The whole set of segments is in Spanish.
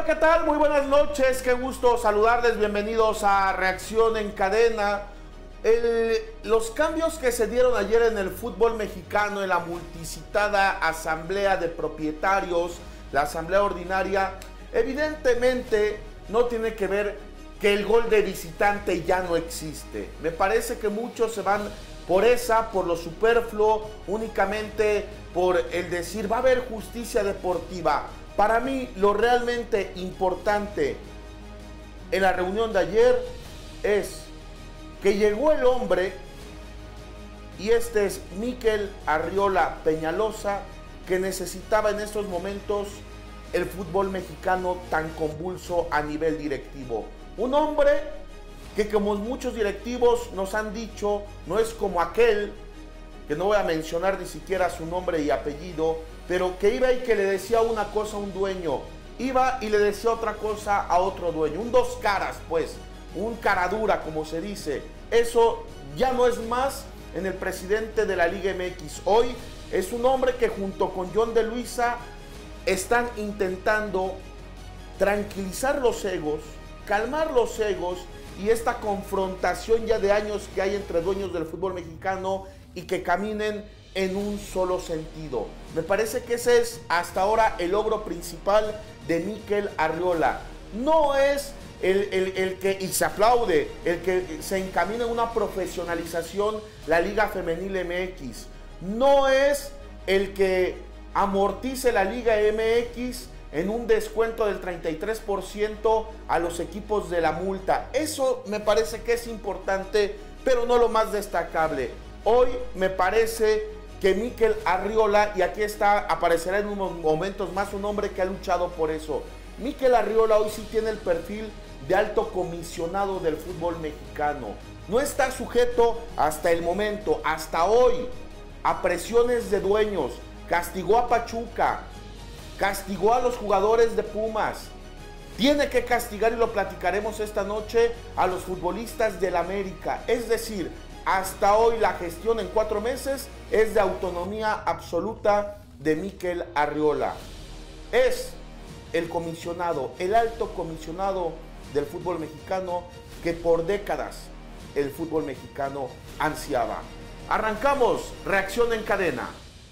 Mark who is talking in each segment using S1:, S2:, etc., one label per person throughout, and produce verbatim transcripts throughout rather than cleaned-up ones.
S1: Hola, ¿qué tal? Muy buenas noches, qué gusto saludarles, bienvenidos a Reacción en Cadena. El, los cambios que se dieron ayer en el fútbol mexicano, en la multicitada asamblea de propietarios, la asamblea ordinaria, evidentemente no tiene que ver que el gol de visitante ya no existe. Me parece que muchos se van por esa, por lo superfluo, únicamente por el decir va a haber justicia deportiva. Para mí lo realmente importante en la reunión de ayer es que llegó el hombre, y este es Mikel Arriola Peñalosa, que necesitaba en estos momentos el fútbol mexicano tan convulso a nivel directivo. Un hombre que, como muchos directivos nos han dicho, no es como aquel, que no voy a mencionar ni siquiera su nombre y apellido, pero que iba y que le decía una cosa a un dueño, iba y le decía otra cosa a otro dueño, un dos caras pues, un cara dura como se dice. Eso ya no es más en el presidente de la Liga M X. Hoy es un hombre que junto con John de Luisa están intentando tranquilizar los egos, calmar los egos y esta confrontación ya de años que hay entre dueños del fútbol mexicano y que caminen en un solo sentido. Me parece que ese es hasta ahora el logro principal de Mikel Arriola. No es el, el, el que, y se aplaude, el que se encamina en una profesionalización la Liga Femenil M X. No es el que amortice la Liga M X en un descuento del treinta y tres por ciento a los equipos de la multa. Eso me parece que es importante, pero no lo más destacable. Hoy me parece que Mikel Arriola, y aquí está, aparecerá en unos momentos más, un hombre que ha luchado por eso. Mikel Arriola hoy sí tiene el perfil de alto comisionado del fútbol mexicano. No está sujeto hasta el momento, hasta hoy, a presiones de dueños. Castigó a Pachuca, castigó a los jugadores de Pumas. Tiene que castigar, y lo platicaremos esta noche, a los futbolistas del América. Es decir, hasta hoy la gestión en cuatro meses es de autonomía absoluta de Mikel Arriola. Es el comisionado, el alto comisionado del fútbol mexicano que por décadas el fútbol mexicano ansiaba. Arrancamos Reacción en Cadena.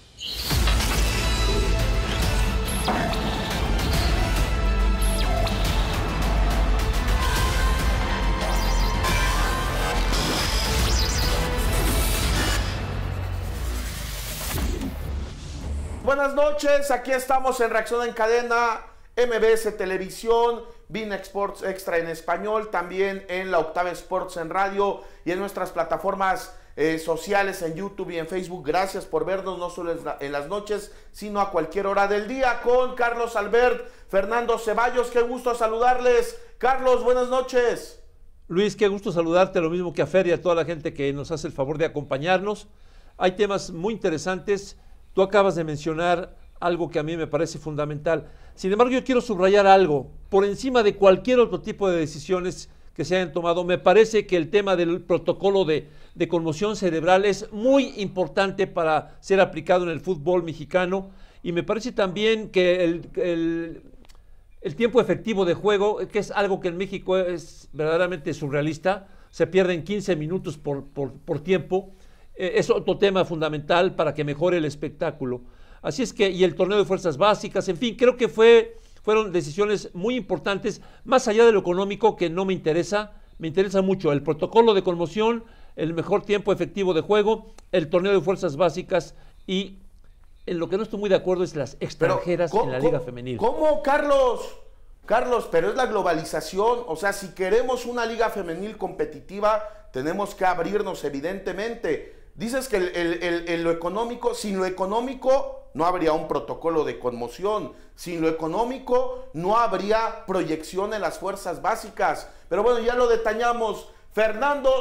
S1: Buenas noches, aquí estamos en Reacción en Cadena, M B S Televisión, Bein Sports Extra en español, también en la Octava Sports en radio y en nuestras plataformas eh, sociales en YouTube y en Facebook. Gracias por vernos, no solo en las noches, sino a cualquier hora del día, con Carlos Albert, Fernando Ceballos. Qué gusto saludarles. Carlos, buenas noches.
S2: Luis, qué gusto saludarte, lo mismo que a Fer y a toda la gente que nos hace el favor de acompañarnos. Hay temas muy interesantes. Tú acabas de mencionar algo que a mí me parece fundamental. Sin embargo, yo quiero subrayar algo. Por encima de cualquier otro tipo de decisiones que se hayan tomado, me parece que el tema del protocolo de, de conmoción cerebral es muy importante para ser aplicado en el fútbol mexicano. Y me parece también que el, el, el tiempo efectivo de juego, que es algo que en México es verdaderamente surrealista, se pierden quince minutos por, por, por tiempo. Es otro tema fundamental para que mejore el espectáculo. Así es que, y el torneo de fuerzas básicas, en fin, creo que fue, fueron decisiones muy importantes, más allá de lo económico, que no me interesa, me interesa mucho el protocolo de conmoción, el mejor tiempo efectivo de juego, el torneo de fuerzas básicas, y en lo que no estoy muy de acuerdo es las extranjeras
S1: Pero,
S2: en la
S1: ¿cómo,
S2: Liga Femenil.
S1: ¿Cómo, Carlos? Carlos, pero es la globalización. O sea, si queremos una Liga Femenil competitiva, tenemos que abrirnos, evidentemente. Dices que el, el, el, el, lo económico, sin lo económico no habría un protocolo de conmoción, sin lo económico no habría proyección en las fuerzas básicas. Pero bueno, ya lo detallamos. Fernando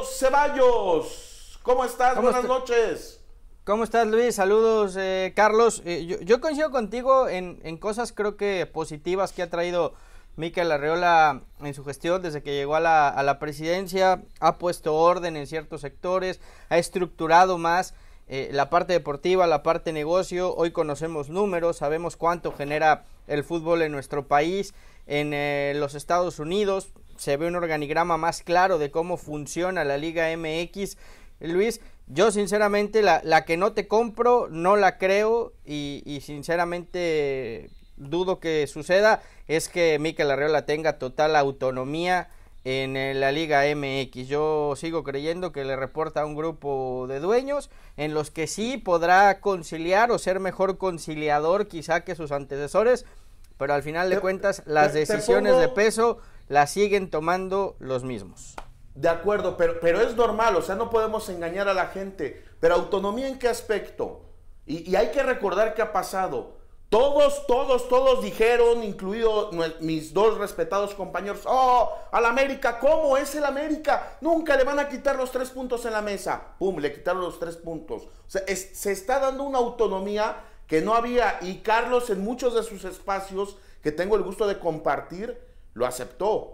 S1: Ceballos, ¿cómo estás?
S3: ¿Cómo
S1: Buenas
S3: está?
S1: noches.
S3: ¿Cómo estás, Luis? Saludos, eh, Carlos. Eh, yo, yo coincido contigo en, en cosas creo que positivas que ha traído Mikel Arriola en su gestión desde que llegó a la, a la presidencia. Ha puesto orden en ciertos sectores, ha estructurado más eh, la parte deportiva, la parte negocio. Hoy conocemos números, sabemos cuánto genera el fútbol en nuestro país. en eh, los Estados Unidos, se ve un organigrama más claro de cómo funciona la Liga M X. Luis, yo sinceramente la, la que no te compro, no la creo y, y sinceramente dudo que suceda, es que Mikel Arriola tenga total autonomía en eh, la Liga M X. Yo sigo creyendo que le reporta a un grupo de dueños en los que sí podrá conciliar o ser mejor conciliador quizá que sus antecesores, pero al final de te, cuentas las te, decisiones te pongo... de peso las siguen tomando los mismos.
S1: De acuerdo, pero, pero es normal, o sea, no podemos engañar a la gente. Pero autonomía, ¿en qué aspecto? Y, y hay que recordar qué ha pasado. Todos, todos, todos dijeron, incluido mis dos respetados compañeros, oh, al América, ¿cómo es el América? Nunca le van a quitar los tres puntos en la mesa. Pum, le quitaron los tres puntos. O sea, es, se está dando una autonomía que no había, y Carlos en muchos de sus espacios que tengo el gusto de compartir, lo aceptó.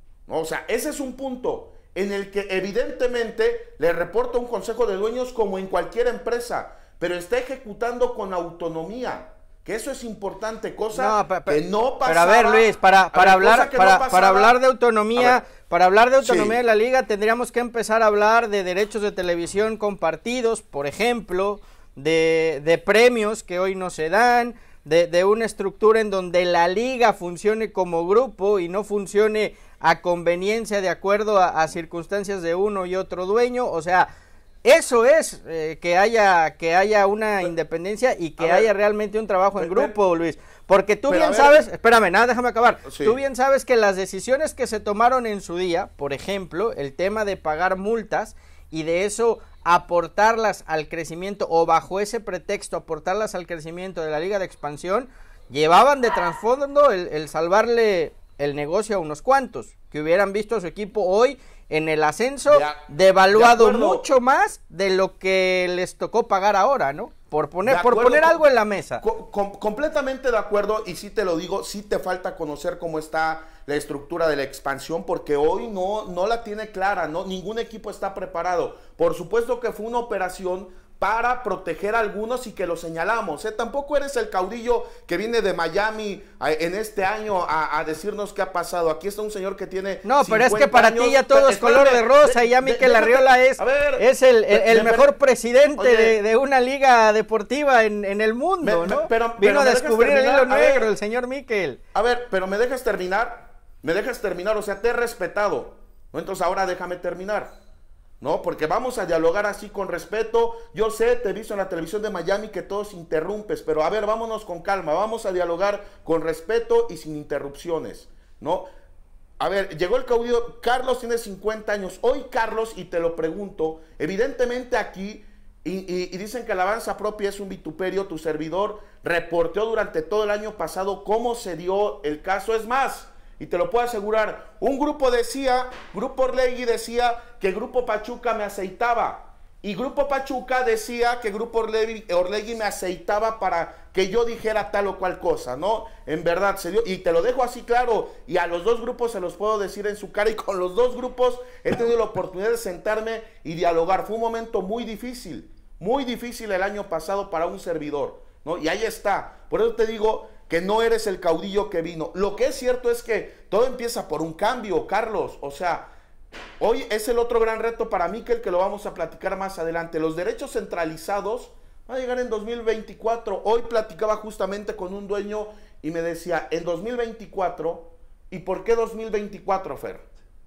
S1: O sea, ese es un punto en el que evidentemente le reporta un consejo de dueños como en cualquier empresa, pero está ejecutando con autonomía. Que eso es importante, cosa no, pa, pa, que no pasaba.
S3: Pero a ver, Luis, para, para, ver, hablar, para, no para hablar de autonomía, ver, para hablar de autonomía sí. de la liga, tendríamos que empezar a hablar de derechos de televisión compartidos, por ejemplo, de, de premios que hoy no se dan, de, de una estructura en donde la liga funcione como grupo y no funcione a conveniencia de acuerdo a, a circunstancias de uno y otro dueño. O sea, eso es eh, que haya que haya una independencia y que haya realmente un trabajo en grupo, Luis, porque tú bien sabes, espérame, nada, déjame acabar, sí. tú bien sabes que las decisiones que se tomaron en su día, por ejemplo, el tema de pagar multas y de eso aportarlas al crecimiento o bajo ese pretexto aportarlas al crecimiento de la Liga de Expansión, llevaban de trasfondo el, el salvarle el negocio a unos cuantos que hubieran visto a su equipo hoy en el ascenso ya, devaluado de mucho más de lo que les tocó pagar ahora, ¿no? Por poner, por poner algo en la mesa.
S1: Com, com, completamente de acuerdo, y sí te lo digo, sí te falta conocer cómo está la estructura de la expansión, porque hoy no, no la tiene clara, ¿no? Ningún equipo está preparado. Por supuesto que fue una operación para proteger a algunos y que lo señalamos, ¿eh? Tampoco eres el caudillo que viene de Miami a, en este año a, a decirnos qué ha pasado. Aquí está un señor que tiene
S3: No, pero es que para años, ti ya todo es color de rosa de, y ya Mikel Arriola es, ver, es el, el, el mejor presidente oye, de, de una liga deportiva en, en el mundo, me, ¿no? Me, pero, Vino pero a descubrir el hilo negro, ver, el señor Mikel.
S1: A ver, pero me dejas terminar, me dejas terminar, o sea, te he respetado, ¿no? Entonces ahora déjame terminar. No, porque vamos a dialogar así con respeto. Yo sé, te he visto en la televisión de Miami que todos interrumpes, pero a ver, vámonos con calma, vamos a dialogar con respeto y sin interrupciones, ¿no? A ver, llegó el caudillo, Carlos tiene cincuenta años, hoy Carlos, y te lo pregunto, evidentemente aquí, y, y, y dicen que la alabanza propia es un vituperio, tu servidor reporteó durante todo el año pasado cómo se dio el caso, es más, y te lo puedo asegurar, un grupo decía, Grupo Orlegui decía que Grupo Pachuca me aceitaba. Y Grupo Pachuca decía que Grupo Orlegui, Orlegui me aceitaba para que yo dijera tal o cual cosa, ¿no? En verdad se dio, y te lo dejo así claro, y a los dos grupos se los puedo decir en su cara, y con los dos grupos he tenido la oportunidad de sentarme y dialogar. Fue un momento muy difícil, muy difícil el año pasado para un servidor, ¿no? Y ahí está, por eso te digo que no eres el caudillo que vino. Lo que es cierto es que todo empieza por un cambio, Carlos. O sea, hoy es el otro gran reto para Mikel, que lo vamos a platicar más adelante. Los derechos centralizados van a llegar en dos mil veinticuatro. Hoy platicaba justamente con un dueño y me decía, en dos mil veinticuatro, ¿y por qué dos mil veinticuatro, Fer?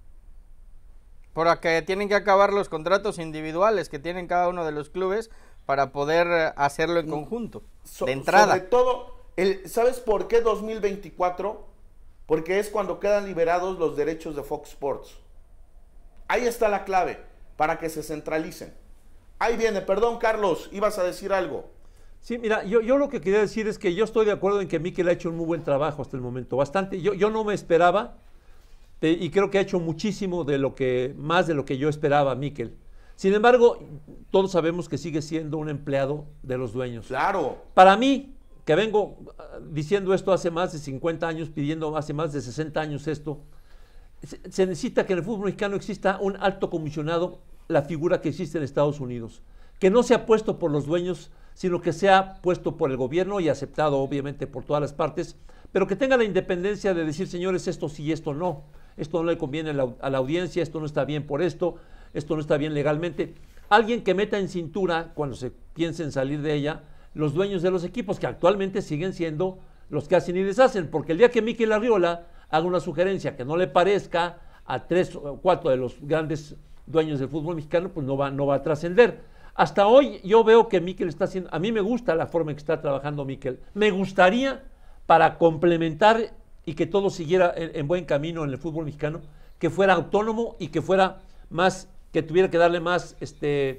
S3: Porque tienen que acabar los contratos individuales que tienen cada uno de los clubes para poder hacerlo en conjunto, so, de entrada.
S1: Sobre todo... El, ¿sabes por qué dos mil veinticuatro? Porque es cuando quedan liberados los derechos de Fox Sports. Ahí está la clave, para que se centralicen. Ahí viene, perdón Carlos, ibas a decir algo.
S2: Sí, mira, yo, yo lo que quería decir es que yo estoy de acuerdo en que Mikel ha hecho un muy buen trabajo hasta el momento, bastante. Yo, yo no me esperaba, de, y creo que ha hecho muchísimo de lo que, más de lo que yo esperaba Mikel. Sin embargo, todos sabemos que sigue siendo un empleado de los dueños.
S1: Claro.
S2: Para mí, que vengo diciendo esto hace más de cincuenta años, pidiendo hace más de sesenta años esto, se, se necesita que en el fútbol mexicano exista un alto comisionado, la figura que existe en Estados Unidos, que no sea puesto por los dueños, sino que sea puesto por el gobierno y aceptado obviamente por todas las partes, pero que tenga la independencia de decir, señores, esto sí y esto no. Esto no le conviene a la, a la audiencia, esto no está bien por esto, esto no está bien legalmente. Alguien que meta en cintura, cuando se piense en salir de ella, los dueños de los equipos, que actualmente siguen siendo los que hacen y deshacen, porque el día que Mikel Arriola haga una sugerencia que no le parezca a tres o cuatro de los grandes dueños del fútbol mexicano, pues no va, no va a trascender. Hasta hoy yo veo que Mikel está haciendo, a mí me gusta la forma en que está trabajando Mikel, me gustaría para complementar y que todo siguiera en, en buen camino en el fútbol mexicano, que fuera autónomo y que fuera más, que tuviera que darle más este,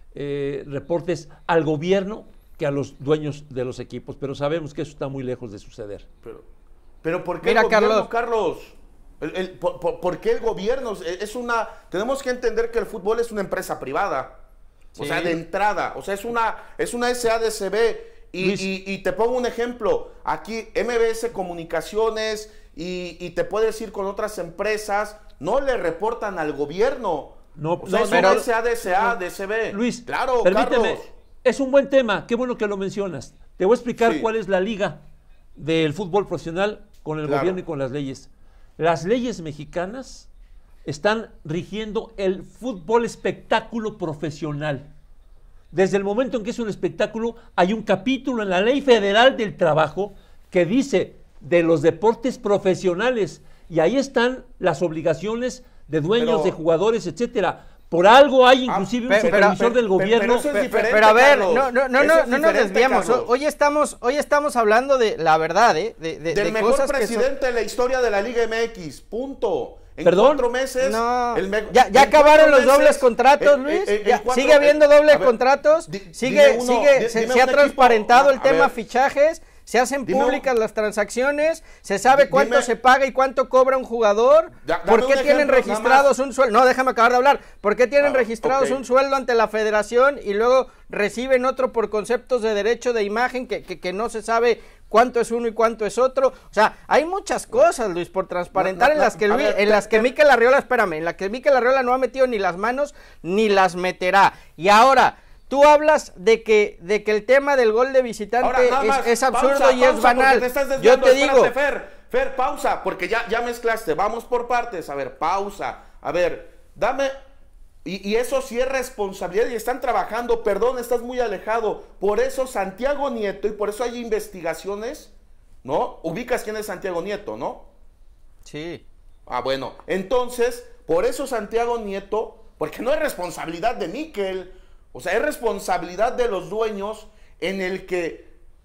S2: eh, reportes al gobierno que a los dueños de los equipos, pero sabemos que eso está muy lejos de suceder.
S1: Pero, pero ¿por qué
S3: Mira,
S1: el gobierno,
S3: Carlos?
S1: Carlos? El, el, por, por, ¿Por qué el gobierno? Es una, tenemos que entender que el fútbol es una empresa privada, sí. O sea, de entrada, o sea, es una, es una S A D C B. Y, y, y te pongo un ejemplo, aquí M B S Comunicaciones y, y te puedes ir con otras empresas, no le reportan al gobierno.
S2: No,
S1: o sea,
S2: no,
S1: es
S2: pero,
S1: una S A D C A, D C B.
S2: Luis,
S1: claro,
S2: permíteme,
S1: Carlos.
S2: Es un buen tema, qué bueno que lo mencionas. Te voy a explicar
S1: Sí.
S2: cuál es la liga del fútbol profesional con el
S1: Claro.
S2: gobierno y con las leyes. Las leyes mexicanas están rigiendo el fútbol espectáculo profesional. Desde el momento en que es un espectáculo, hay un capítulo en la Ley Federal del Trabajo que dice de los deportes profesionales, y ahí están las obligaciones de dueños,
S1: Pero,
S2: de jugadores, etcétera. Por algo hay inclusive
S3: Ah,
S2: un
S3: pero,
S2: supervisor
S3: pero,
S2: del gobierno.
S1: pero eso es
S3: Pero,
S1: diferente,
S3: pero a ver,
S1: Carlos.
S3: no, no, no,
S1: Eso
S3: no,
S1: es
S3: no nos
S1: diferente,
S3: desviamos.
S1: Carlos.
S3: Hoy estamos, hoy estamos hablando de la verdad, ¿eh? De, de,
S1: Del
S3: de
S1: mejor
S3: cosas que son-
S1: presidente de la historia de la Liga M X, punto. En
S2: ¿Perdón?
S1: cuatro meses.
S3: No,
S1: el me-
S3: ya, ya
S1: en
S3: acabaron
S1: cuatro
S3: los dobles
S1: meses,
S3: contratos,
S1: eh,
S3: Luis.
S1: eh, en
S3: Ya,
S1: cuatro-
S3: sigue habiendo
S1: eh,
S3: dobles
S1: a ver,
S3: contratos.
S1: di-
S3: sigue,
S1: dime uno,
S3: sigue,
S1: di-
S3: se,
S1: dime
S3: se ha
S1: un
S3: transparentado
S1: equipo.
S3: el
S1: A
S3: tema
S1: ver.
S3: fichajes. Se hacen
S1: Dime un-
S3: públicas las transacciones. Se sabe
S1: Di-
S3: cuánto
S1: dime-
S3: se paga y cuánto cobra un jugador.
S1: Da- dame
S3: ¿Por
S1: un
S3: qué tienen
S1: ejemplo, nada
S3: registrados
S1: más.
S3: un sueldo? No, déjame acabar de hablar. ¿Por qué tienen
S1: Ah,
S3: registrados
S1: ok.
S3: un sueldo ante la federación y luego reciben otro por conceptos de derecho de imagen que, que, que no se sabe cuánto es uno y cuánto es otro? O sea, hay muchas cosas, Luis, por transparentar
S1: No, no,
S3: en las
S1: no,
S3: que
S1: a
S3: Luis,
S1: ver,
S3: en
S1: te-
S3: las que
S1: te-
S3: Mikel Arriola, espérame, en la que Mikel Arriola no ha metido ni las manos ni las meterá. Y ahora, tú hablas de que, de que el tema del gol de visitante
S1: Ahora, nada
S3: es,
S1: más,
S3: es absurdo
S1: pausa,
S3: y es
S1: pausa,
S3: banal.
S1: porque te estás
S3: Yo
S1: desviando.
S3: te digo,
S1: Espérate, Fer, Fer, pausa, porque ya, ya mezclaste. Vamos por partes. A ver, pausa. A ver, dame. Y, y eso sí es responsabilidad y están trabajando. Perdón, estás muy alejado. Por eso Santiago Nieto, y por eso hay investigaciones, ¿no? Ubicas quién es Santiago Nieto, ¿no?
S3: sí.
S1: Ah, bueno. Entonces, por eso Santiago Nieto, porque no es responsabilidad de Mikel, o sea, es responsabilidad de los dueños en el que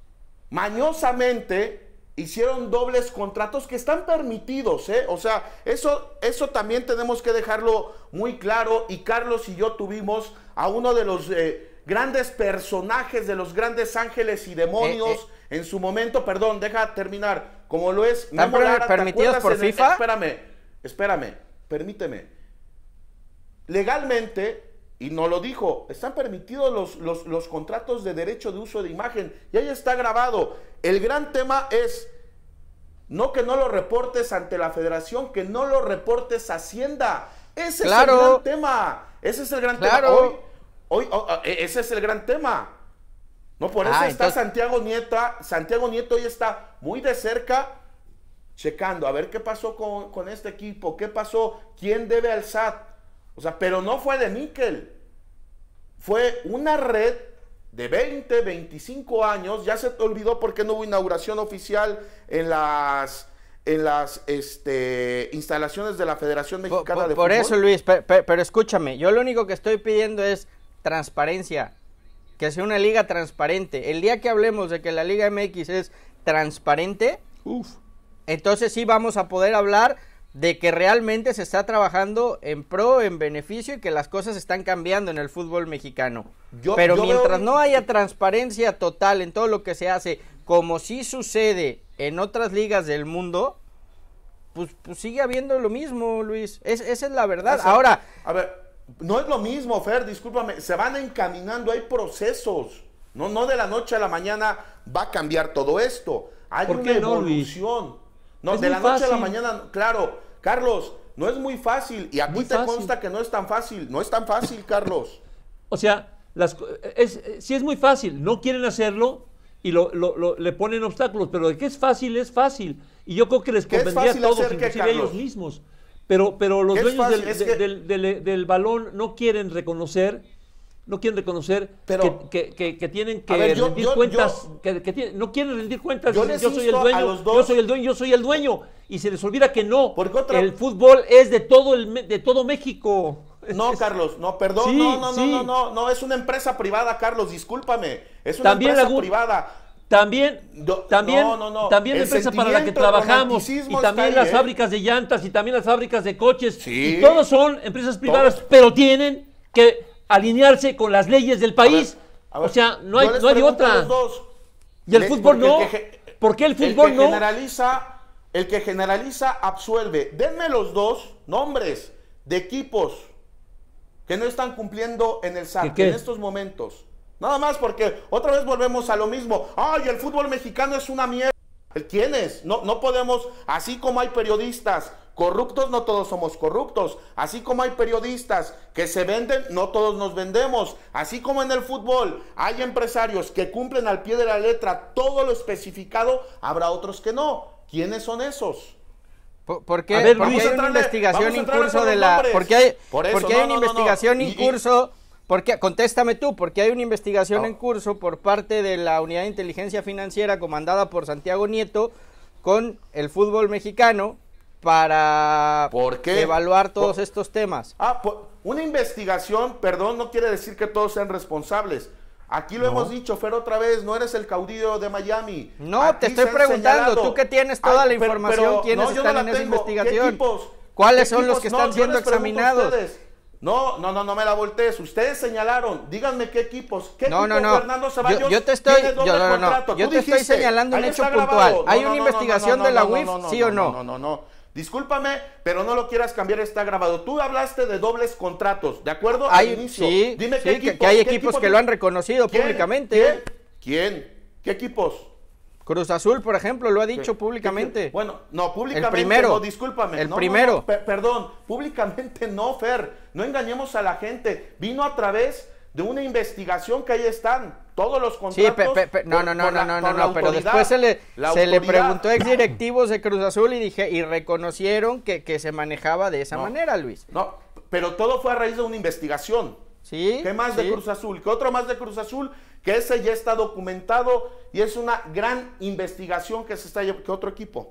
S1: mañosamente hicieron dobles contratos que están permitidos, ¿eh? O sea, eso, eso también tenemos que dejarlo muy claro. Y Carlos y yo tuvimos a uno de los eh, grandes personajes, de los grandes ángeles y demonios
S3: Eh, eh.
S1: en su momento. Perdón, deja terminar. Como lo es
S3: ¿Están
S1: Memo Lara, ¿te
S3: permitidos
S1: acuerdas
S3: por
S1: en el-
S3: FIFA?
S1: Espérame, espérame, permíteme. Legalmente, y no lo dijo, están permitidos los, los, los contratos de derecho de uso de imagen, y ahí está grabado. El gran tema es, no que no lo reportes ante la federación, que no lo reportes a Hacienda. Ese
S3: Claro.
S1: es el gran tema. Ese es el gran
S3: Claro.
S1: tema. Hoy, hoy, oh, oh, ese es el gran tema. No, por eso
S3: Ah,
S1: está
S3: entonces-
S1: Santiago Nieto. Santiago Nieto hoy está muy de cerca, checando a ver qué pasó con, con este equipo, qué pasó, quién debe al S A T. O sea, pero no fue de Mikel. Fue una red de veinte, veinticinco años. Ya se te olvidó por qué no hubo inauguración oficial en las, en las este, instalaciones de la Federación
S3: Por,
S1: Mexicana
S3: por-
S1: de
S3: por
S1: Fútbol.
S3: eso, Luis, pe- pe- pero escúchame, yo lo único que estoy pidiendo es transparencia, que sea una liga transparente. El día que hablemos de que la Liga M X es transparente,
S2: Uf.
S3: entonces sí vamos a poder hablar de que realmente se está trabajando en pro, en beneficio y que las cosas están cambiando en el fútbol mexicano.
S1: Yo-
S3: Pero
S1: yo
S3: mientras
S1: veo-
S3: no haya transparencia total en todo lo que se hace, como sí sucede en otras ligas del mundo, pues, pues sigue habiendo lo mismo, Luis. Es, esa es la verdad.
S1: O sea,
S3: Ahora,
S1: a ver, no es lo mismo, Fer, discúlpame, se van encaminando, hay procesos. No, no de la noche a la mañana va a cambiar todo esto. Hay
S2: ¿Por
S1: una
S2: qué no, Luis?
S1: evolución. No,
S2: Es
S1: de
S2: muy
S1: la noche a la
S2: fácil.
S1: mañana, claro, Carlos, no es muy fácil. Y a
S2: Muy
S1: ti te
S2: fácil.
S1: consta que no es tan fácil. No es tan fácil, Carlos.
S2: O sea, las, co- es, es- sí es muy fácil, no quieren hacerlo y lo, lo, lo, le ponen obstáculos, pero de que es fácil, es fácil. Y yo creo que les convendría a todos, inclusive a ellos mismos. Pero, pero los dueños del, es que... del, del, del, del balón no quieren reconocer, no quieren reconocer pero, que, que, que, que tienen que ver, yo, rendir yo, cuentas, yo, que, que tienen, no quieren rendir cuentas. Yo, yo soy el dueño, yo soy el dueño, yo soy el dueño. Y se les olvida que no, otra... el fútbol es de todo, el, de todo México.
S1: No, Carlos, no, perdón, sí, no, no, sí. no, no, no, no, es una empresa privada, Carlos, discúlpame, es una
S2: también
S1: empresa
S2: la,
S1: privada.
S2: También,
S1: no,
S2: también,
S1: no, no, no.
S2: también la empresa para la que trabajamos, y también
S1: ahí,
S2: las
S1: ¿eh?
S2: fábricas de llantas, y también las fábricas de coches,
S1: sí.
S2: y todos son empresas privadas, todos. Pero tienen que alinearse con las leyes del país. A ver, a ver, o sea, no hay, no hay otra. Y el Le, fútbol no. El que, ¿Por qué el fútbol
S1: el que
S2: no?
S1: Generaliza, el que generaliza absuelve. Denme los dos nombres de equipos que no están cumpliendo en el S A C en estos momentos. Nada más porque otra vez volvemos a lo mismo. Ay, el fútbol mexicano es una mierda. ¿Quiénes? No, no podemos, así como hay periodistas corruptos, no todos somos corruptos. Así como hay periodistas que se venden, no todos nos vendemos. Así como en el fútbol hay empresarios que cumplen al pie de la letra todo lo especificado, habrá otros que no. ¿Quiénes son esos?
S3: ¿Por, por qué, ver, porque hay una investigación en curso de la... Porque hay, Por eso, porque hay no, una no, investigación no, no. en y, curso... Porque, contéstame tú, porque hay una investigación no. en curso por parte de la Unidad de Inteligencia Financiera comandada por Santiago Nieto con el fútbol mexicano para evaluar todos por, estos temas.
S1: Ah, por, una investigación, perdón, no quiere decir que todos sean responsables. Aquí lo no. hemos dicho, Fer, otra vez, no eres el caudillo de Miami.
S3: No,
S1: Aquí
S3: te estoy preguntando, tú que tienes toda Ay, la información, pero, ¿quiénes no, están no en esa tengo. investigación? ¿Cuáles son los que están no, siendo examinados?
S1: No, no, no, no me la voltees. Ustedes señalaron, díganme qué equipos. ¿Qué
S3: no,
S1: equipo
S3: no, no.
S1: Fernando Ceballos
S3: yo, yo te estoy,
S1: tiene doble
S3: yo, no, no,
S1: contrato?
S3: Yo te
S1: dijiste,
S3: estoy señalando un hecho puntual. No, ¿Hay no, una no, investigación no, no, no, de la
S1: no,
S3: U I F,
S1: no, no,
S3: sí
S1: no,
S3: o no?
S1: No, no, no, no. Discúlpame, pero no lo quieras cambiar, está grabado. Tú hablaste de dobles contratos, ¿de acuerdo?
S3: Hay,
S1: Al inicio.
S3: Sí,
S1: Dime
S3: sí,
S1: qué equipos.
S3: Que hay equipos equipo que lo han reconocido
S1: ¿Quién?
S3: públicamente.
S1: ¿Quién? ¿Quién? ¿Qué equipos?
S3: Cruz Azul, por ejemplo, lo ha dicho ¿Qué? públicamente.
S1: Bueno, no, públicamente
S3: el primero,
S1: no, discúlpame.
S3: El
S1: no,
S3: primero.
S1: No, no, per perdón, públicamente no, Fer. No engañemos a la gente. Vino a través de una investigación que ahí están. Todos los contratos.
S3: Sí, pe, pe, pe, no, no, no, no, no, no, no, pero después se le, se le preguntó a exdirectivos de Cruz Azul y dije y reconocieron que, que se manejaba de esa
S1: no,
S3: manera, Luis.
S1: No, pero todo fue a raíz de una investigación.
S3: Sí.
S1: ¿Qué más
S3: sí.
S1: de Cruz Azul? ¿Qué otro más de Cruz Azul? Que ese ya está documentado y es una gran investigación que se está llevando. ¿Qué otro equipo?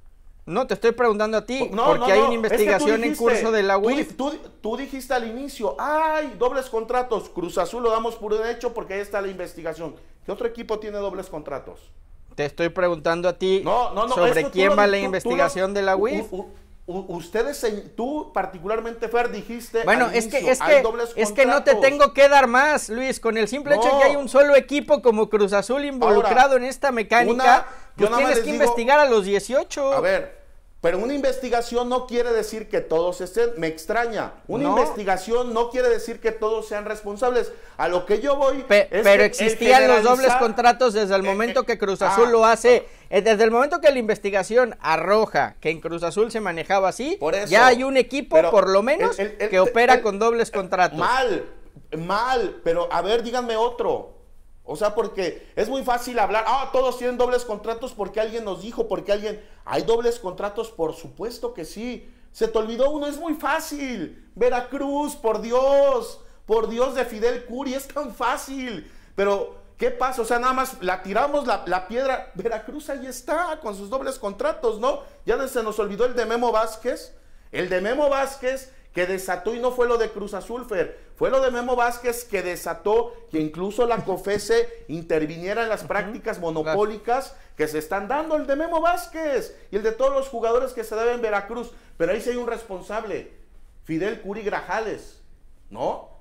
S3: No, te estoy preguntando a ti,
S1: no,
S3: porque
S1: no,
S3: hay
S1: no.
S3: una investigación es dijiste, en curso de la U I F.
S1: Tú, tú, tú dijiste al inicio, ¡ay, dobles contratos! Cruz Azul lo damos por un hecho porque ahí está la investigación. ¿Qué otro equipo tiene dobles contratos?
S3: Te estoy preguntando a ti
S1: no, no, no,
S3: sobre quién va
S1: lo,
S3: la
S1: tú,
S3: investigación
S1: tú lo,
S3: de la U I F.
S1: U, u, u, ustedes, tú particularmente, Fer, dijiste
S3: bueno,
S1: al
S3: es
S1: inicio,
S3: que es que, es que no te tengo que dar más, Luis, con el simple no. hecho de que hay un solo equipo como Cruz Azul involucrado Ahora, en esta mecánica, una, pues tienes que digo, investigar a los dieciocho.
S1: A ver, pero una investigación no quiere decir que todos estén, me extraña, una no. investigación no quiere decir que todos sean responsables, a lo que yo voy
S3: Pe
S1: es
S3: Pero
S1: que
S3: existían los dobles contratos desde el momento eh, eh, que Cruz Azul ah, lo hace, eh, desde el momento que la investigación arroja que en Cruz Azul se manejaba así, por eso, ya hay un equipo por lo menos el, el, el, que opera el, con dobles contratos.
S1: Mal, mal, pero a ver, díganme otro. O sea, porque es muy fácil hablar, ah, todos tienen dobles contratos porque alguien nos dijo, porque alguien... ¿Hay dobles contratos? Por supuesto que sí. Se te olvidó uno, es muy fácil. Veracruz, por Dios, por Dios de Fidel Curi, es tan fácil. Pero, ¿qué pasa? O sea, nada más la tiramos la, la piedra. Veracruz ahí está, con sus dobles contratos, ¿no? Ya se nos olvidó el de Memo Vázquez. El de Memo Vázquez... que desató, y no fue lo de Cruz Azul, Fer, fue lo de Memo Vázquez que desató que incluso la COFESE interviniera en las prácticas monopólicas que se están dando, el de Memo Vázquez y el de todos los jugadores que se deben en Veracruz, pero ahí sí hay un responsable, Fidel Curi Grajales, ¿no?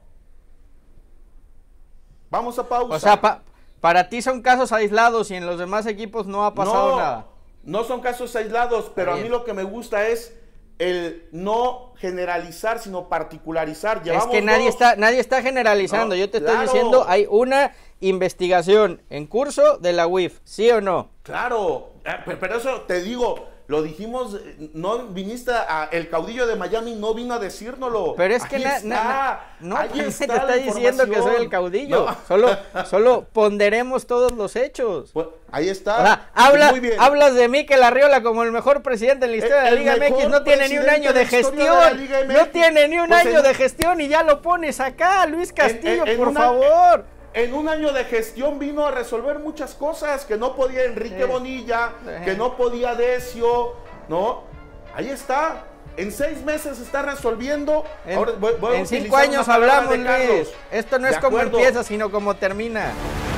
S1: Vamos a pausa.
S3: O sea, pa para ti son casos aislados y en los demás equipos no ha pasado
S1: no,
S3: nada.
S1: No son casos aislados, pero a mí lo que me gusta es el no generalizar, sino particularizar.
S3: Llevamos es que nadie dos. está nadie está generalizando. No, yo te claro. estoy diciendo, hay una investigación en curso de la U I F, ¿sí o no?
S1: Claro, pero eso te digo, lo dijimos, no viniste a, el caudillo de Miami no vino a decírnoslo.
S3: Pero es que
S1: ahí
S3: na,
S1: está,
S3: na, na, no,
S1: ahí
S3: nadie
S1: está
S3: te está diciendo que soy el caudillo. No. Solo, solo ponderemos todos los hechos.
S1: Pues, ahí está.
S3: O sea, habla, hablas de Mikel Arriola como el mejor presidente en la historia de la Liga M X, no tiene ni un año de gestión, de no tiene ni un pues año en, de gestión y ya lo pones acá, Luis Castillo, en, en por una, favor.
S1: En un año de gestión vino a resolver muchas cosas que no podía Enrique sí. Bonilla, sí. que no podía Decio, ¿no? Ahí está. En seis meses está resolviendo.
S3: En,
S1: Ahora, voy, voy
S3: en cinco años hablamos, Luis. Esto no es como empieza, sino como termina.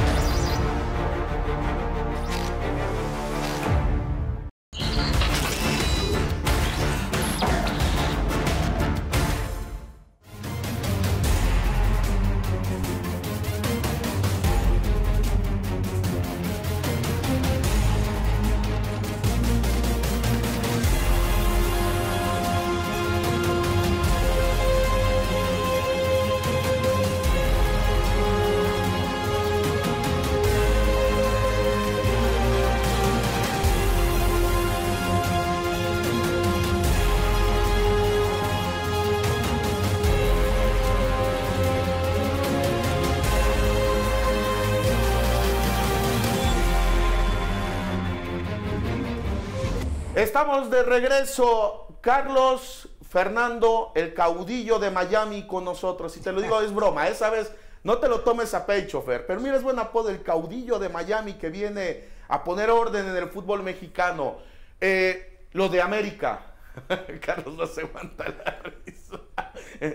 S1: Estamos de regreso, Carlos Fernando, el caudillo de Miami con nosotros. Y te lo digo, es broma, esa vez no te lo tomes a pecho, Fer. Pero mira, es buen apodo, el caudillo de Miami que viene a poner orden en el fútbol mexicano. Eh, lo de América. Carlos no se aguanta la risa.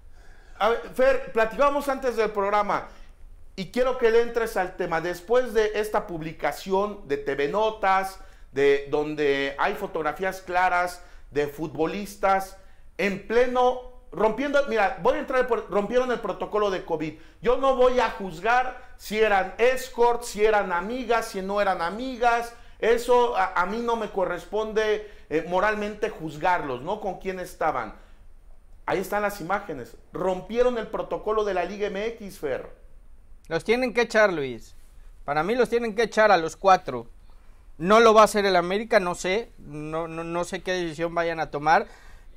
S1: A ver, Fer, platicamos antes del programa y quiero que le entres al tema. Después de esta publicación de T V Notas, de donde hay fotografías claras de futbolistas en pleno, rompiendo, mira, voy a entrar, por, rompieron el protocolo de COVID. Yo no voy a juzgar si eran escorts, si eran amigas, si no eran amigas. Eso a, a mí no me corresponde eh, moralmente juzgarlos, ¿no? Con quién estaban. Ahí están las imágenes. Rompieron el protocolo de la Liga M X, Fer.
S3: Los tienen que echar, Luis. Para mí los tienen que echar a los cuatro. No lo va a hacer el América, no sé, no, no, no sé qué decisión vayan a tomar.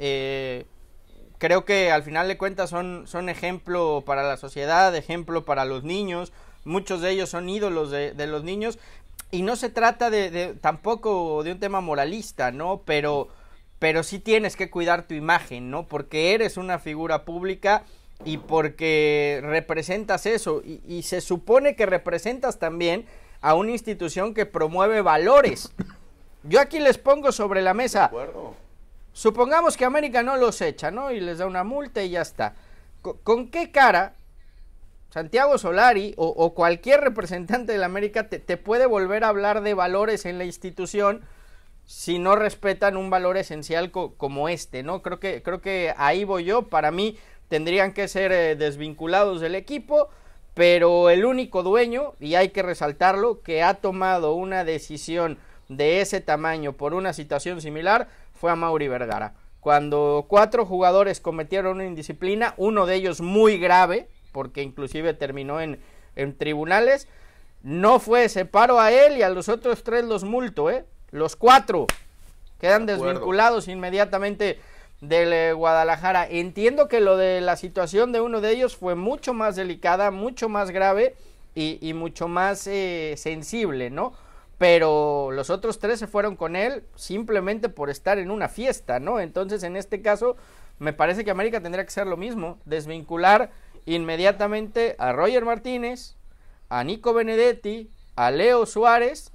S3: Eh, creo que al final de cuentas son, son ejemplo para la sociedad, ejemplo para los niños. Muchos de ellos son ídolos de, de los niños. Y no se trata de, de tampoco de un tema moralista, ¿no? Pero, pero sí tienes que cuidar tu imagen, ¿no? Porque eres una figura pública y porque representas eso. Y, y se supone que representas también a una institución que promueve valores. Yo aquí les pongo sobre la mesa. De acuerdo. Supongamos que América no los echa, ¿no? Y les da una multa y ya está. ¿Con, con qué cara Santiago Solari o, o cualquier representante de la América te, te puede volver a hablar de valores en la institución si no respetan un valor esencial co, como este, ¿no? Creo que, creo que ahí voy yo. Para mí tendrían que ser eh, desvinculados del equipo. Pero el único dueño, y hay que resaltarlo, que ha tomado una decisión de ese tamaño por una situación similar, fue Amaury Vergara. Cuando cuatro jugadores cometieron una indisciplina, uno de ellos muy grave, porque inclusive terminó en, en tribunales, no fue ese paro a él y a los otros tres los multo, ¿eh? Los cuatro quedan de desvinculados inmediatamente del eh, Guadalajara. Entiendo que lo de la situación de uno de ellos fue mucho más delicada, mucho más grave y, y mucho más eh, sensible, ¿no? Pero los otros tres se fueron con él simplemente por estar en una fiesta, ¿no? Entonces, en este caso, me parece que América tendría que hacer lo mismo, desvincular inmediatamente a Roger Martínez, a Nico Benedetti, a Leo Suárez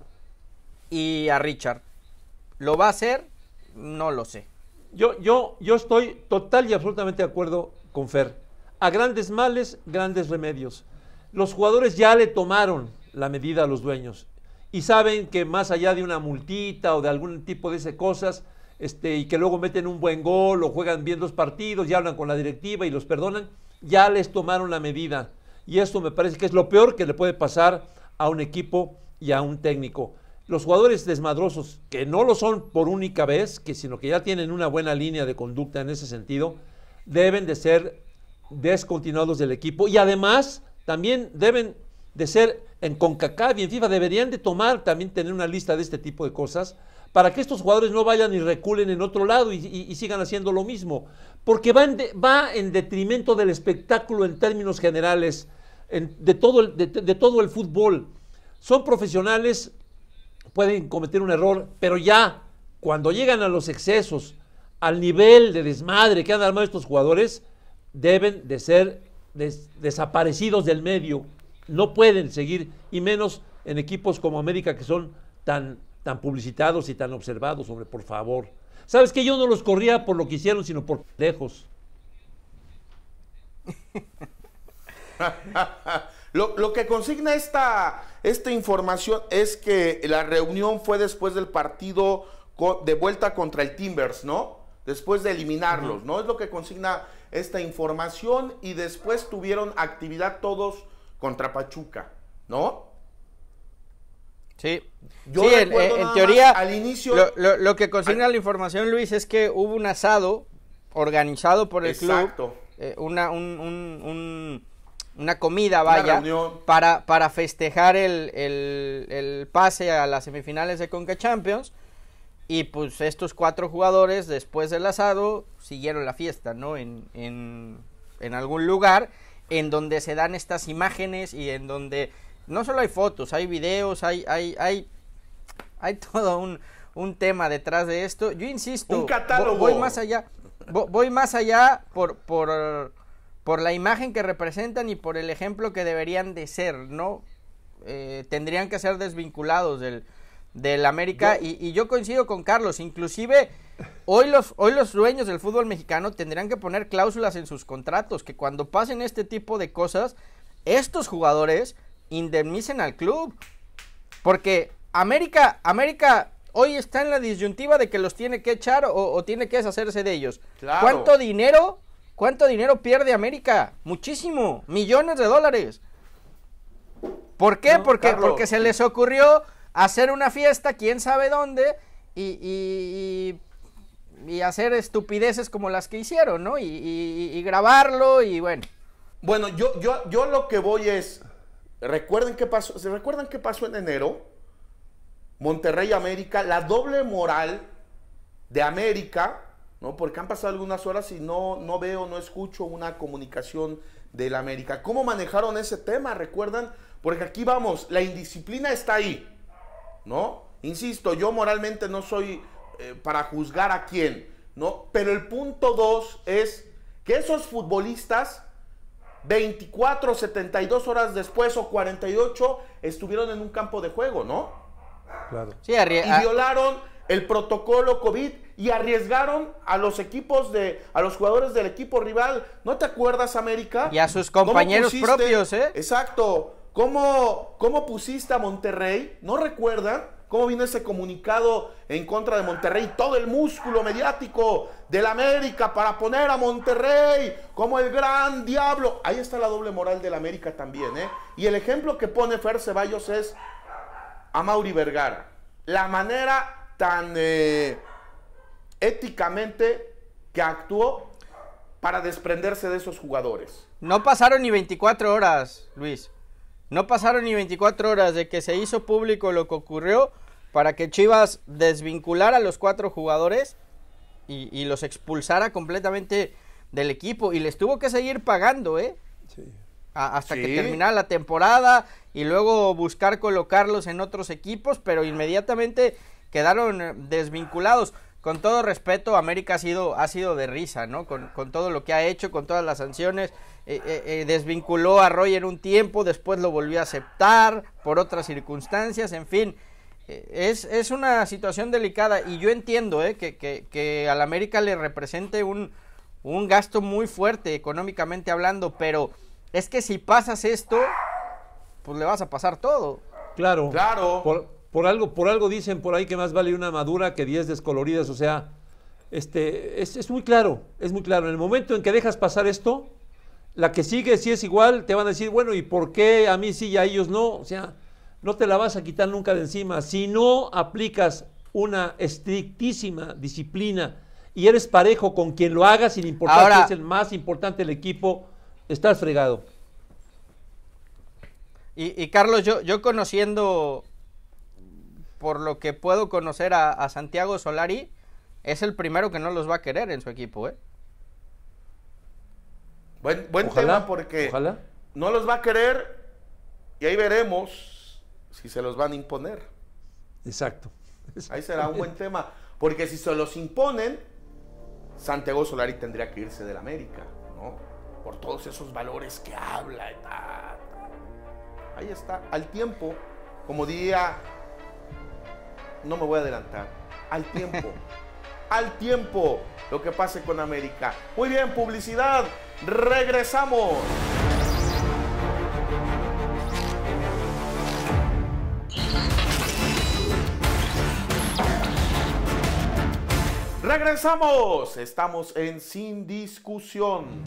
S3: y a Richard. ¿Lo va a hacer? No lo sé.
S2: Yo, yo, yo estoy total y absolutamente de acuerdo con Fer. A grandes males, grandes remedios. Los jugadores ya le tomaron la medida a los dueños y saben que más allá de una multita o de algún tipo de esas cosas, este, y que luego meten un buen gol o juegan bien dos partidos y hablan con la directiva y los perdonan, ya les tomaron la medida. Y esto me parece que es lo peor que le puede pasar a un equipo y a un técnico. Los jugadores desmadrosos, que no lo son por única vez, que sino que ya tienen una buena línea de conducta en ese sentido, deben de ser descontinuados del equipo y además también deben de ser en CONCACAF y en FIFA, deberían de tomar, también tener una lista de este tipo de cosas para que estos jugadores no vayan y reculen en otro lado y, y, y sigan haciendo lo mismo, porque va en, de, va en detrimento del espectáculo en términos generales, en, de, todo el, de, de todo el fútbol. Son profesionales, pueden cometer un error, pero ya cuando llegan a los excesos, al nivel de desmadre que han armado estos jugadores, deben de ser des, desaparecidos del medio. No pueden seguir, y menos en equipos como América, que son tan, tan publicitados y tan observados, hombre, por favor. ¿Sabes qué? Yo no los corría por lo que hicieron, sino por lejos.
S1: lo, lo que consigna esta, esta información es que la reunión fue después del partido de vuelta contra el Timbers, ¿no? Después de eliminarlos, uh-huh. ¿no? Es lo que consigna esta información, y después tuvieron actividad todos contra Pachuca, ¿no?
S3: Sí,
S1: Yo
S3: sí en, en teoría
S1: al inicio
S3: lo, lo, lo que consigna al, la información, Luis, es que hubo un asado organizado por el
S1: exacto.
S3: club, eh, una, un, un, un, una comida, vaya, una para, para festejar el, el, el pase a las semifinales de Conca Champions. Y pues estos cuatro jugadores, después del asado, siguieron la fiesta, ¿no? En, en, en algún lugar en donde se dan estas imágenes y en donde no solo hay fotos, hay videos, hay hay hay, hay todo un, un tema detrás de esto. Yo insisto,
S1: un catálogo.
S3: Voy más allá, voy más allá por, por, por la imagen que representan y por el ejemplo que deberían de ser, ¿no? Eh, tendrían que ser desvinculados del del América, y, y yo coincido con Carlos, inclusive hoy los, hoy los dueños del fútbol mexicano tendrían que poner cláusulas en sus contratos, que cuando pasen este tipo de cosas, estos jugadores indemnicen al club, porque América, América hoy está en la disyuntiva de que los tiene que echar o, o tiene que deshacerse de ellos.
S1: Claro.
S3: ¿Cuánto dinero, cuánto dinero pierde América? Muchísimo, millones de dólares. ¿Por qué?
S1: No,
S3: porque,
S1: Carlos.
S3: porque se les ocurrió hacer una fiesta, quién sabe dónde, y, y, y, y hacer estupideces como las que hicieron, ¿no? Y, y, y grabarlo, y bueno.
S1: Bueno, yo, yo, yo lo que voy es, recuerden qué pasó, ¿se recuerdan qué pasó en enero? Monterrey América, la doble moral de América, ¿no? Porque han pasado algunas horas y no, no veo, no escucho una comunicación del América. ¿Cómo manejaron ese tema? ¿Recuerdan? Porque aquí vamos, la indisciplina está ahí, ¿no? Insisto, yo moralmente no soy eh, para juzgar a quién, ¿no? Pero el punto dos es que esos futbolistas veinticuatro, setenta y dos horas después o cuarenta y ocho estuvieron en un campo de juego, ¿no?
S2: Claro.
S3: Sí, arrie-
S1: y violaron el protocolo COVID y arriesgaron a los equipos de, a los jugadores del equipo rival. ¿No te acuerdas, América?
S3: Y a sus compañeros
S1: pusiste,
S3: propios, ¿eh?
S1: Exacto. ¿Cómo, ¿Cómo pusiste a Monterrey? ¿No recuerdan cómo vino ese comunicado en contra de Monterrey? Todo el músculo mediático del América para poner a Monterrey como el gran diablo. Ahí está la doble moral del América también, ¿eh? Y el ejemplo que pone Fer Ceballos es a Mauri Vergara. La manera tan eh, éticamente que actuó para desprenderse de esos jugadores.
S3: No pasaron ni veinticuatro horas, Luis. No pasaron ni veinticuatro horas de que se hizo público lo que ocurrió para que Chivas desvinculara a los cuatro jugadores y, y los expulsara completamente del equipo. Y les tuvo que seguir pagando, ¿eh?
S2: Sí.
S3: A, hasta
S1: Sí.
S3: que terminara la temporada y luego buscar colocarlos en otros equipos, pero inmediatamente quedaron eh, desvinculados. Con todo respeto, América ha sido, ha sido de risa, ¿no? Con, con todo lo que ha hecho, con todas las sanciones. Eh, eh, eh, desvinculó a Roger un tiempo, después lo volvió a aceptar por otras circunstancias, en fin. Eh, es, es una situación delicada y yo entiendo eh, que, que, que al América le represente un, un gasto muy fuerte económicamente hablando, pero es que si pasas esto, pues le vas a pasar todo.
S2: Claro.
S1: Claro.
S2: Por, por algo, por algo dicen por ahí que más vale una madura que diez descoloridas, o sea, este, es, es muy claro, es muy claro. En el momento en que dejas pasar esto, la que sigue, si es igual, te van a decir, bueno, ¿y por qué a mí sí y a ellos no? O sea, no te la vas a quitar nunca de encima. Si no aplicas una estrictísima disciplina y eres parejo con quien lo haga, sin importar
S3: Ahora,
S2: que es el más importante del equipo, estás fregado.
S3: Y, y Carlos, yo, yo conociendo por lo que puedo conocer a, a Santiago Solari, es el primero que no los va a querer en su equipo, ¿eh?
S1: Buen, buen
S2: Ojalá,
S1: tema porque
S2: ojalá.
S1: no los va a querer y ahí veremos si se los van a imponer.
S2: Exacto.
S1: Ahí será un buen tema, porque si se los imponen, Santiago Solari tendría que irse del América, ¿no? Por todos esos valores que habla. Y ta, ta. Ahí está, al tiempo, como diría, no me voy a adelantar, al tiempo, al tiempo, lo que pase con América. Muy bien, publicidad, regresamos. Regresamos, estamos en Sin Discusión.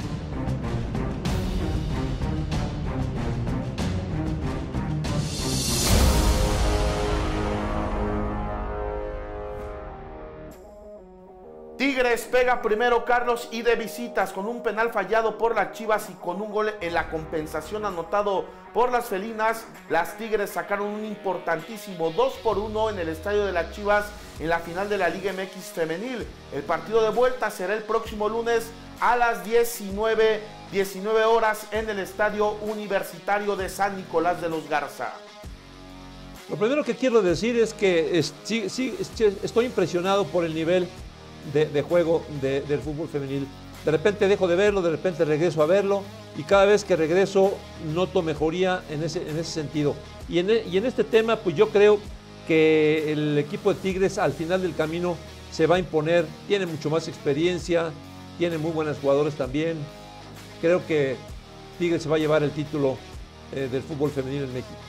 S1: Tigres pega primero, Carlos, y de visitas con un penal fallado por las Chivas y con un gol en la compensación anotado por las felinas. Las Tigres sacaron un importantísimo dos por uno en el estadio de las Chivas en la final de la Liga M X femenil. El partido de vuelta será el próximo lunes a las diecinueve horas en el Estadio Universitario de San Nicolás de los Garza.
S2: Lo primero que quiero decir es que es, sí, sí, estoy impresionado por el nivel De, de juego de, del fútbol femenil. De repente dejo de verlo, de repente regreso a verlo y cada vez que regreso noto mejoría en ese, en ese sentido. Y en, y en este tema, pues yo creo que el equipo de Tigres al final del camino se va a imponer. Tiene mucho más experiencia, tiene muy buenos jugadores también. Creo que Tigres se va a llevar el título eh, del fútbol femenil en México.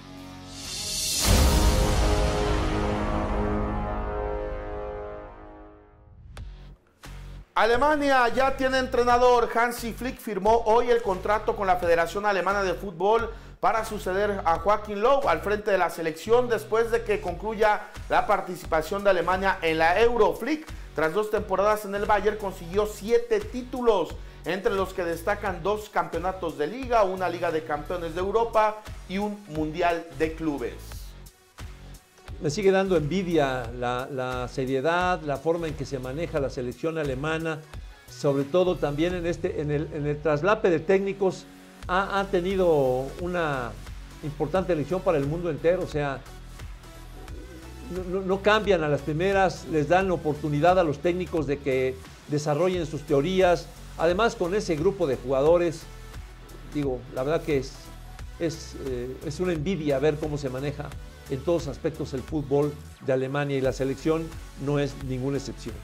S1: Alemania ya tiene entrenador. Hansi Flick firmó hoy el contrato con la Federación Alemana de Fútbol para suceder a Joachim Löw al frente de la selección después de que concluya la participación de Alemania en la Euro. Flick, tras dos temporadas en el Bayern, consiguió siete títulos, entre los que destacan dos campeonatos de liga, una Liga de Campeones de Europa y un Mundial de Clubes.
S2: Me sigue dando envidia la, la seriedad, la forma en que se maneja la selección alemana, sobre todo también en, este, en, el, en el traslape de técnicos, ha, ha tenido una importante elección para el mundo entero, o sea, no, no, no cambian a las primeras, les dan la oportunidad a los técnicos de que desarrollen sus teorías, además con ese grupo de jugadores, digo, la verdad que es, es, eh, es una envidia ver cómo se maneja en todos aspectos el fútbol de Alemania y la selección no es ninguna excepción.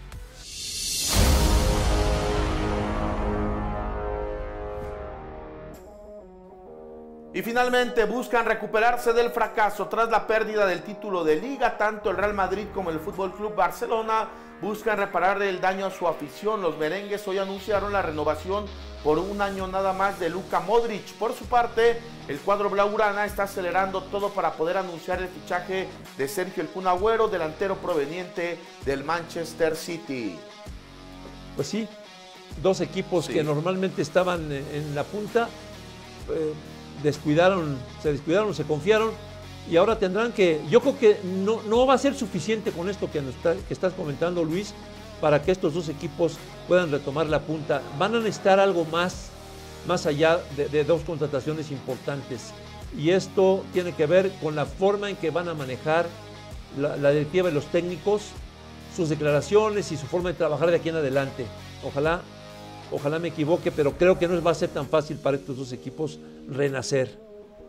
S1: Y finalmente buscan recuperarse del fracaso tras la pérdida del título de liga. Tanto el Real Madrid como el Fútbol Club Barcelona buscan reparar el daño a su afición. Los merengues hoy anunciaron la renovación por un año nada más de Luka Modric. Por su parte, el cuadro blaugrana está acelerando todo para poder anunciar el fichaje de Sergio El Kun Agüero, delantero proveniente del Manchester City.
S2: Pues sí, dos equipos sí. que normalmente estaban en la punta, eh, descuidaron, se descuidaron, se confiaron y ahora tendrán que, yo creo que no, no va a ser suficiente con esto que, nos está, que estás comentando, Luis, para que estos dos equipos puedan retomar la punta. Van a necesitar algo más, más allá de, de dos contrataciones importantes. Y esto tiene que ver con la forma en que van a manejar la, la directiva y los técnicos, sus declaraciones y su forma de trabajar de aquí en adelante. Ojalá, ojalá me equivoque, pero creo que no va a ser tan fácil para estos dos equipos renacer.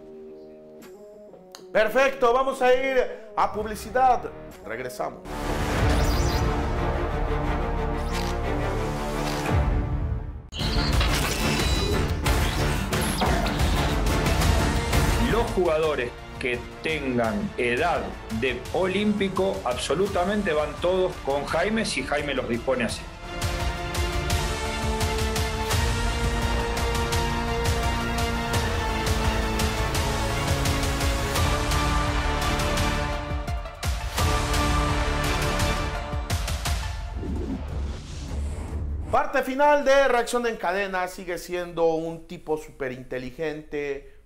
S1: Perfecto, vamos a ir a publicidad. Regresamos.
S4: Los jugadores que tengan edad de olímpico, absolutamente van todos con Jaime si Jaime los dispone así.
S1: Parte final de Reacción en Cadena. Sigue siendo un tipo súper inteligente,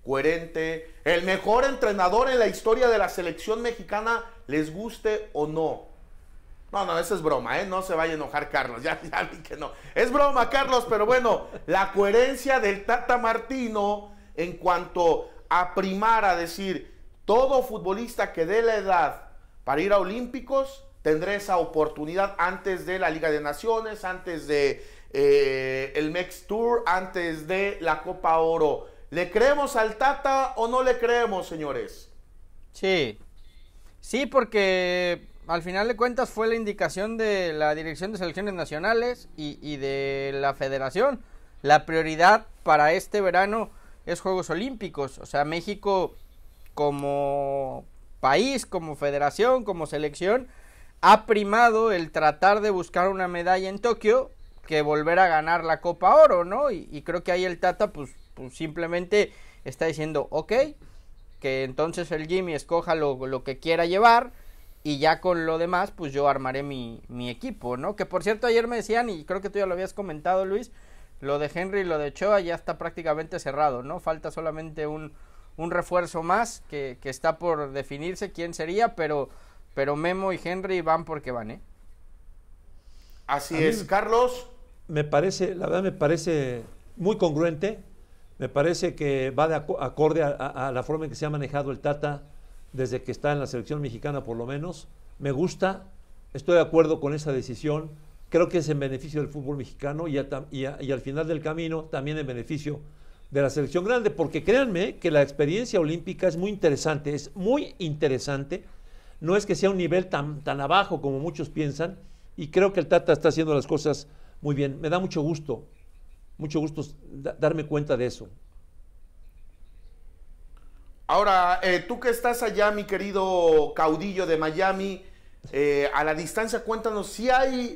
S1: coherente, el mejor entrenador en la historia de la selección mexicana, les guste o no. No, no, eso es broma, ¿eh? No se vaya a enojar Carlos, ya, ya vi que no. Es broma, Carlos, pero bueno, la coherencia del Tata Martino en cuanto a primar, a decir, todo futbolista que dé la edad para ir a Olímpicos, tendré esa oportunidad antes de la Liga de Naciones, antes de eh, el Mex Tour, antes de la Copa Oro. ¿Le creemos al Tata o no le creemos, señores?
S3: Sí, sí, porque al final de cuentas fue la indicación de la Dirección de Selecciones Nacionales y, y de la Federación. La prioridad para este verano es Juegos Olímpicos. O sea, México como país, como federación, como selección, ha primado el tratar de buscar una medalla en Tokio que volver a ganar la Copa Oro, ¿no? Y, y creo que ahí el Tata pues, pues simplemente está diciendo, ok, que entonces el Jimmy escoja lo, lo que quiera llevar y ya con lo demás pues yo armaré mi, mi equipo, ¿no? Que por cierto ayer me decían, y creo que tú ya lo habías comentado, Luis, lo de Henry y lo de Ochoa ya está prácticamente cerrado, ¿no? Falta solamente un, un refuerzo más que, que está por definirse quién sería, pero, pero Memo y Henry van porque van, ¿eh?
S1: Así
S2: A mí
S1: es, Carlos.
S2: Me parece, la verdad me parece muy congruente, me parece que va de ac acorde a, a, a la forma en que se ha manejado el Tata desde que está en la selección mexicana por lo menos. Me gusta, estoy de acuerdo con esa decisión, creo que es en beneficio del fútbol mexicano y, a, y, a, y al final del camino también en beneficio de la selección grande, porque créanme que la experiencia olímpica es muy interesante, es muy interesante, no es que sea un nivel tan, tan abajo como muchos piensan, y creo que el Tata está haciendo las cosas muy bien. Me da mucho gusto, mucho gusto da, darme cuenta de eso.
S1: Ahora, eh, tú que estás allá, mi querido caudillo de Miami, eh, a la distancia, cuéntanos si hay,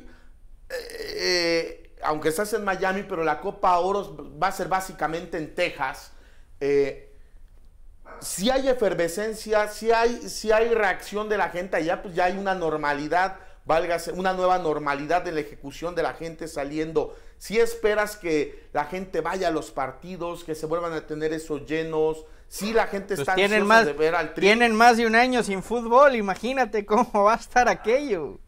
S1: eh, aunque estás en Miami, pero la Copa Oro va a ser básicamente en Texas, eh, si hay efervescencia, si hay, si hay reacción de la gente allá, pues ya hay una normalidad, válgase, una nueva normalidad en la ejecución de la gente saliendo. Si esperas que la gente vaya a los partidos, que se vuelvan a tener esos llenos, si la gente
S3: pues
S1: está
S3: tienen
S1: ansiosa
S3: más,
S1: de ver al Tri.
S3: Tienen más de un año sin fútbol, imagínate cómo va a estar aquello.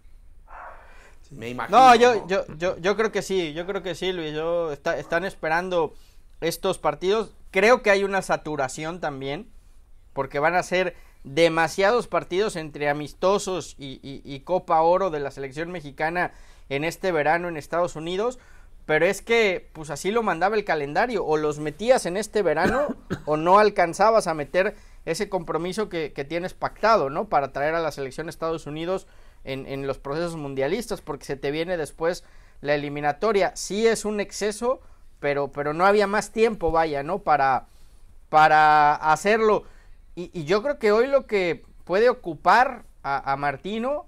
S1: Me imagino.
S3: No, yo,
S1: ¿no?
S3: yo, yo, yo creo que sí, yo creo que sí, Luis. Yo está, están esperando estos partidos. Creo que hay una saturación también, porque van a ser demasiados partidos entre amistosos y, y, y Copa Oro de la selección mexicana en este verano en Estados Unidos. Pero es que, pues así lo mandaba el calendario, o los metías en este verano o no alcanzabas a meter ese compromiso que, que tienes pactado, ¿no? Para traer a la selección de Estados Unidos en, en los procesos mundialistas, porque se te viene después la eliminatoria. Sí es un exceso, pero, pero no había más tiempo, vaya, ¿no? Para, para hacerlo. Y, y yo creo que hoy lo que puede ocupar a, a Martino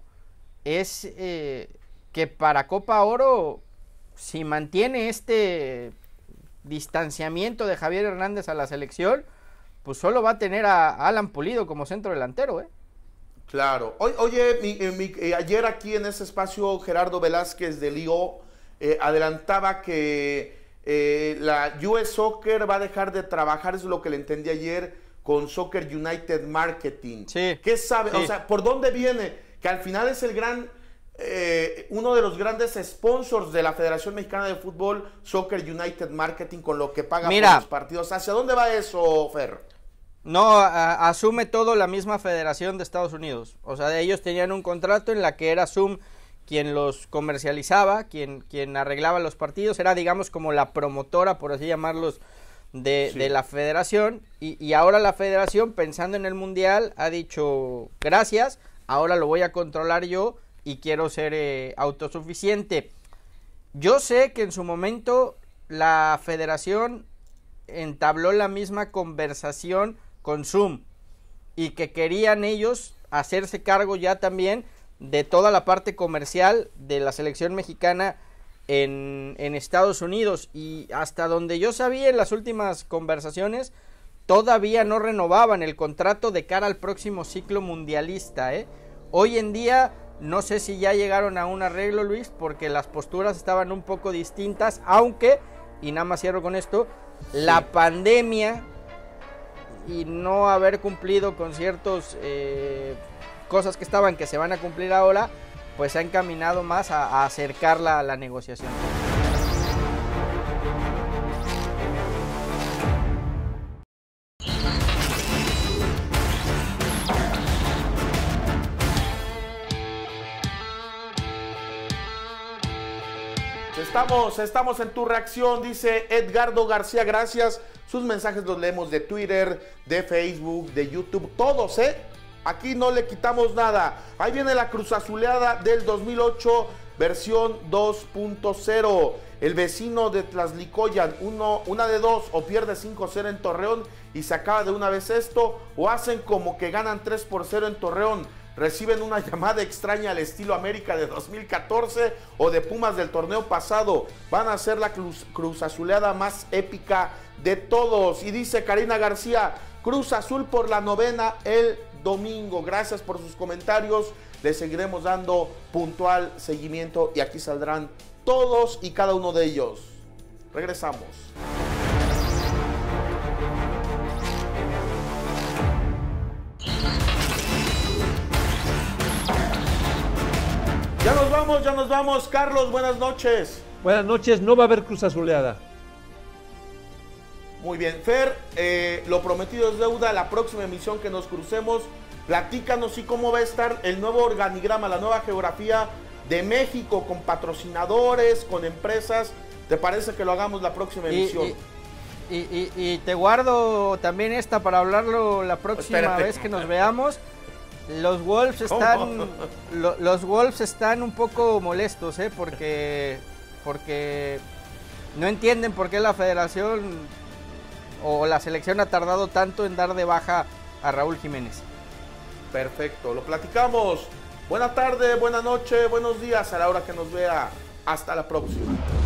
S3: es eh, que para Copa Oro, si mantiene este distanciamiento de Javier Hernández a la selección, pues solo va a tener a Alan Pulido como centro delantero, ¿eh?
S1: Claro. O, oye, mi, mi, eh, ayer aquí en ese espacio Gerardo Velázquez de Lío eh, adelantaba que eh, la U S Soccer va a dejar de trabajar, eso es lo que le entendí ayer, con Soccer United Marketing.
S3: Sí.
S1: ¿Qué sabe?
S3: Sí.
S1: O sea, ¿por dónde viene? Que al final es el gran... Eh, uno de los grandes sponsors de la Federación Mexicana de Fútbol, Soccer United Marketing, con lo que paga
S3: Mira,
S1: por los partidos. ¿Hacia dónde va eso, Fer?
S3: No, a, asume todo la misma Federación de Estados Unidos. O sea, ellos tenían un contrato en la que era Zoom quien los comercializaba, quien, quien arreglaba los partidos, era digamos como la promotora, por así llamarlos, de, sí. de la Federación. Y, y ahora la Federación, pensando en el Mundial, ha dicho gracias, ahora lo voy a controlar yo y quiero ser eh, autosuficiente. Yo sé que en su momento la Federación entabló la misma conversación con Zoom y que querían ellos hacerse cargo ya también de toda la parte comercial de la selección mexicana en, en Estados Unidos, y hasta donde yo sabía en las últimas conversaciones todavía no renovaban el contrato de cara al próximo ciclo mundialista, ¿eh? Hoy en día no sé si ya llegaron a un arreglo, Luis, porque las posturas estaban un poco distintas, aunque, y nada más cierro con esto, sí. la pandemia y no haber cumplido con ciertas eh, cosas que estaban, que se van a cumplir ahora, pues se ha encaminado más a, a acercarla a la negociación.
S1: Estamos, estamos en tu reacción, dice Edgardo García, gracias. Sus mensajes los leemos de Twitter, de Facebook, de YouTube, todos, ¿eh? Aquí no le quitamos nada. Ahí viene la Cruz Azuleada del dos mil ocho, versión dos punto cero. El vecino de Tlaxlicoyan, uno, una de dos, o pierde cinco cero en Torreón y se acaba de una vez esto, o hacen como que ganan tres por cero en Torreón. Reciben una llamada extraña al estilo América de dos mil catorce o de Pumas del torneo pasado. Van a ser la cruz, cruz azuleada más épica de todos. Y dice Karina García, Cruz Azul por la novena el domingo. Gracias por sus comentarios. Les seguiremos dando puntual seguimiento y aquí saldrán todos y cada uno de ellos. Regresamos. Ya nos vamos, ya nos vamos. Carlos, buenas noches.
S2: Buenas noches, no va a haber Cruz Azuleada.
S1: Muy bien, Fer, eh, lo prometido es deuda. La próxima emisión que nos crucemos, platícanos y cómo va a estar el nuevo organigrama, la nueva geografía de México, con patrocinadores, con empresas. ¿Te parece que lo hagamos la próxima emisión?
S3: Y, y, y, y te guardo también esta para hablarlo la próxima Espérate. vez que nos veamos. Los Wolves están lo, los Wolves están un poco molestos, ¿eh? porque porque no entienden por qué la federación o la selección ha tardado tanto en dar de baja a Raúl Jiménez.
S1: Perfecto, lo platicamos. Buena tarde, buena noche, buenos días a la hora que nos vea. Hasta la próxima.